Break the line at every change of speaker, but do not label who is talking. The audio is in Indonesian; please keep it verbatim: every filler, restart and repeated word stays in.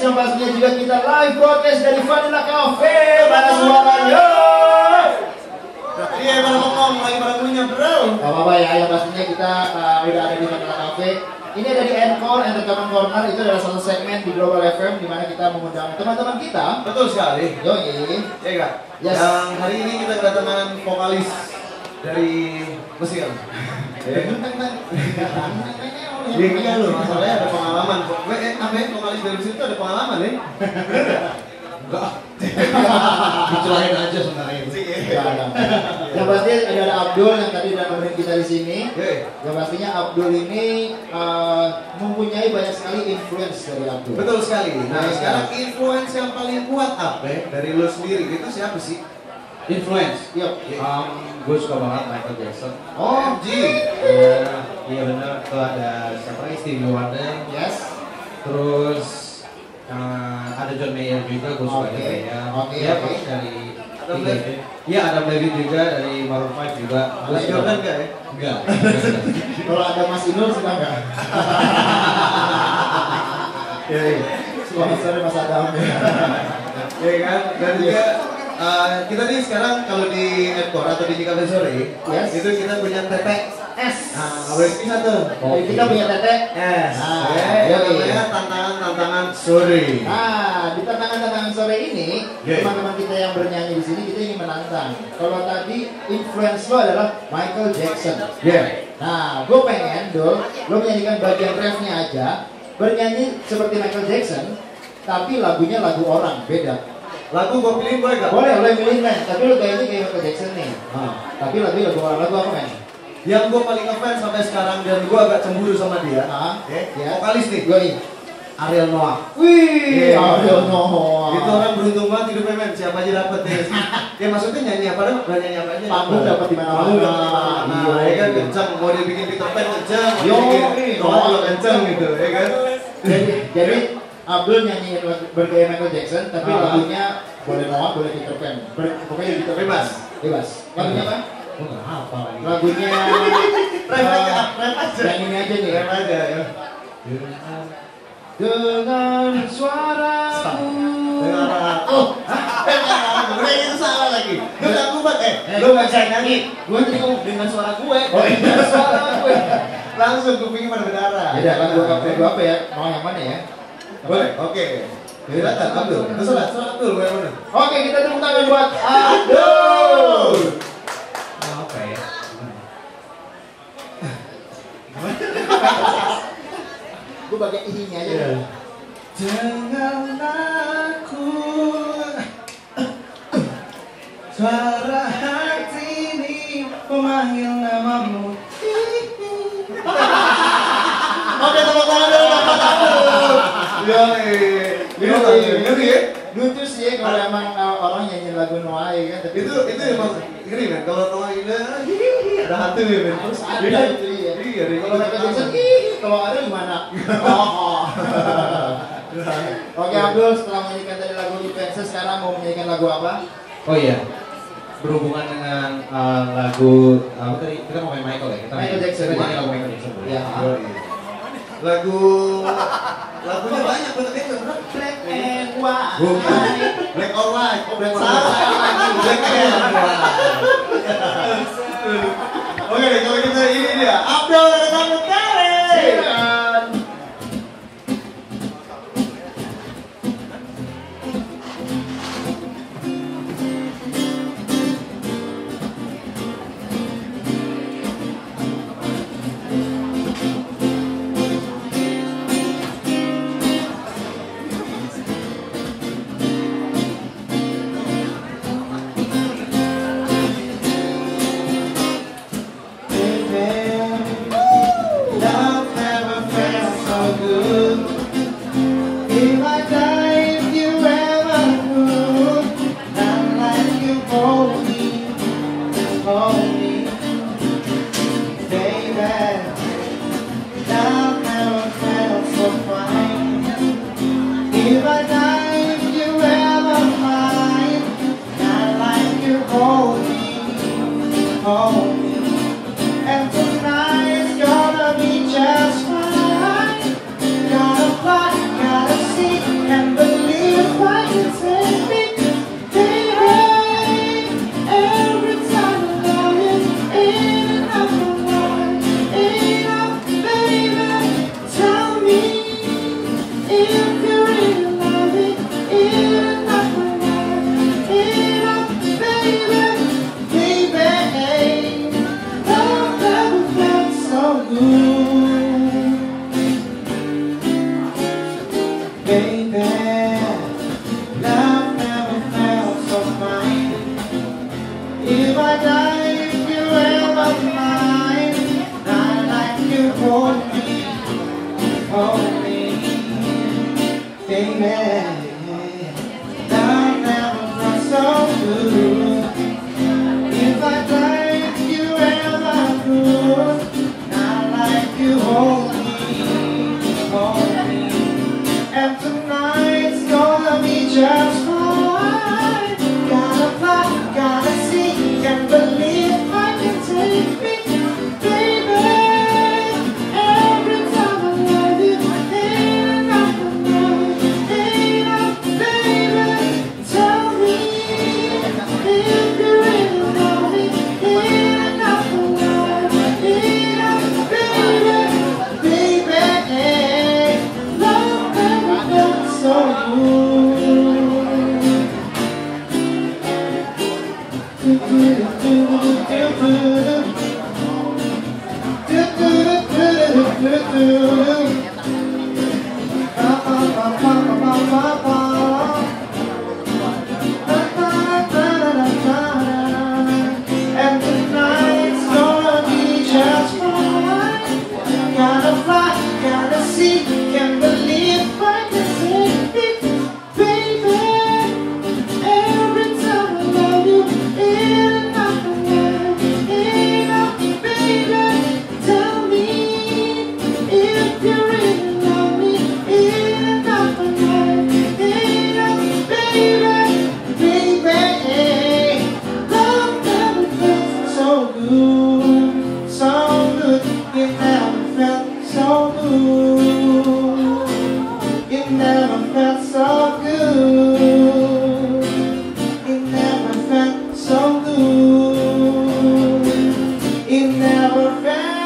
yang pastinya juga kita live broadcast dari Vanilla Cafe. Mana suaranya?
Iya, pada ngomong, lagi pada punya bro.
Gak apa-apa ya, yang pastinya kita uh, udah ada di Vanilla Cafe. Ini ada di Encore, Entertainment Corner, itu adalah satu segmen di Global F M di mana kita mengundang teman-teman kita.
Betul sekali.
Yoi.
Iya kak.
Yes.
Yang hari ini kita kedatangan vokalis dari Mesir. Iya iya loh, masalahnya ada pengalaman. Eh, apa ya, vokalis dari Mesir itu ada pengalaman ya? Enggak.
Dicelain aja sebenarnya itu.
Yang pasti ada, ada Abdul yang tadi udah nemenin kita di sini.
Yeah.
Yang pastinya Abdul ini uh, mempunyai banyak sekali influence dari Abdul.
Betul sekali. Nah,
Nah,
sekarang influence yang paling kuat apa dari lo sendiri itu siapa sih?
Influence.
Yuk.
Um, gue suka banget Michael Jackson.
Oh, G.
Iya, iya benar. Tuh ada siapa lagi, Stevie Wonder.
Yes.
Terus uh, ada John Mayer juga, gue suka
Oke.
juga.
Oke,
Iya,
oke.
paling dari
Adam
tiga
Levine.
itu. Iya, ada Levine juga dari Maroon five juga. Gue
Mas
suka.
Jordan enggak ya?
Enggak.
Kalau ada Mas Inul suka nggak?
Iya, iya.
Sponsornya Mas Adam ya.
Iya kan? Dan juga uh, kita nih sekarang kalau di Encore atau di Cafe Sore,
Yes.
itu kita punya T T S. Nah, nggak boleh pisah tuh.
Jadi kita punya tete.
S.
Nah,
Oke,
iya,
yang
iya.
namanya tantangan-tantangan sore.
Nah, di tantangan-tantangan sore ini,
Yeah.
teman-teman kita yang bernyanyi di sini kita ingin menantang. Kalau tadi influence lo adalah Michael Jackson.
Yeah.
Nah, gue pengen, Dul, lo menyanyikan bagian refnya aja, bernyanyi seperti Michael Jackson, tapi lagunya lagu orang, beda.
Lagu gue pilih boleh gak?
Boleh, boleh milih men, tapi lo kayaknya kayak Michael Jackson nih. Nah, tapi lagu lagu orang, lagu apa men?
Yang gue paling ngefans sampai sekarang dan gue agak cemburu sama dia.
Ah,
Oke,
ya.
vokalis nih.
Gue
Ariel Noah.
Wih,
Yeah.
Abdul Noah.
Itu orang beruntung banget hidupnya men, siapa aja dapet ya. Ya maksudnya nyanyi apa dong? Nggak nyanyi apa aja.
Panggung dapat di mana-mana.
Panggung dapat di mana-mana.
Iya,
Ya kan
iya.
kencang, mau dia bikin Peter Pan kencang, mau
Yo,
dia bikin
iya.
Noah juga kencang gitu, ya kan?
Jadi, jadi Abdul nyanyi bergaya Michael Jackson, tapi
Ah.
lagunya boleh Noah, boleh Peter Pan. Ber- pokoknya gitu.
Bebas.
Bebas. Lagunya apa?
Gue nggak hafal lagi.
Lagunya
Rap aja,
eh,
rap aja.
yang ini aja nih.
Rap aja ya.
Dengan suaraku.
Dengan oh, gue itu salah lagi. Lu nggak kuat eh,
Eh,
lu nggak bisa nyanyi.
Gue tadi ngomong dengan suara gue.
Oh, iya.
Dengan suara gue.
Langsung kupingnya pada berdarah.
Beda lagu apa? Lagu apa ya? Mau yang mana ya?
Boleh, oke. Silakan Abdul. Terserah, terserah Abdul, gue yang mana?
Oke, kita tepuk tangan buat Abdul.
Nah, apa ya?
Gue bagian ininya aja.
Iya. Jangan aku suara hati ini memanggil namamu. Oke, tepuk tangan dulu, tepuk tangan dulu. Yo, ngeri ya?
Lucu sih ya kalau emang uh, orang nyanyi lagu Noah ya kan. Tapi
Itu itu emang ngeri kan? Kalau Noah ini ada hantu ya men.
harus ada
Iya.
itu ya.
Iya, dari
Kalau Michael Jackson, ih, kalau ada gimana? Oh. Oke Abdul, setelah menyanyikan tadi lagu Influencer, sekarang mau menyanyikan lagu apa?
Oh iya. Berhubungan dengan uh, lagu apa tadi, kita mau main Michael ya? Kita main-
Michael Jackson.
Kita nyanyi lagu Michael Jackson boleh?
Ya.
Lagu lagunya banyak banget itu.
Black and White.
Bukan. Black or white.
Oh, Black or
Salah
White.
lagi. Black and white. Oke, kalau gitu ini dia. Abdul dari Kampung Kare.
Silakan.
Baby, baby. Love never felt so fine. If I die, if you ever mine, I like you, hold me, hold me, baby. Love never felt so good. If I die, if you ever could, I like you, hold me, hold me. And tonight's gonna be just fine. Gotta fly, gotta see, can't believe I can take me, baby. Every time I love you, ain't enough of love, ain't enough, baby. Tell me if you really love me, ain't enough of love, ain't enough, baby, baby. Love never felt so good. Do do do do do do do do do. Ba ba ba ba ba ba ba. Da da da da da. And tonight's gonna be just fine. Gotta fly, gotta see, can't believe I can take it, baby. Every time I love you, ain't enough of love, ain't enough, baby. Tell me if you really love me, ain't enough of love, ain't enough, baby, baby. Love never felt so good, so good. It never felt so good. It never felt so good. It never felt so good. It never felt